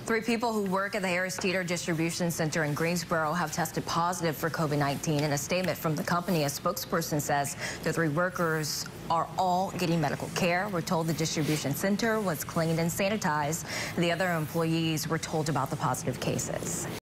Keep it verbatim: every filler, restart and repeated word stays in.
Three people who work at the Harris Teeter Distribution Center in Greensboro have tested positive for COVID nineteen. In a statement from the company, a spokesperson says the three workers are all getting medical care. We're told the distribution center was cleaned and sanitized. The other employees were told about the positive cases.